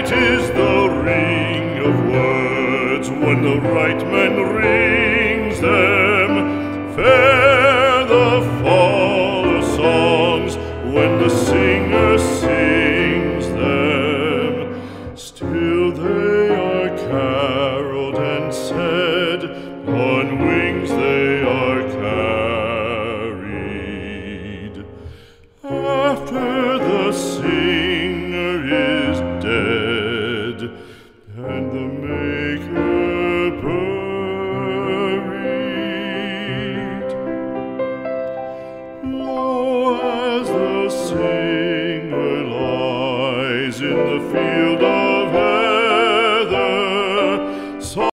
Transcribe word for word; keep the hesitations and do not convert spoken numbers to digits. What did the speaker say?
It is the ring of words when the right men ring.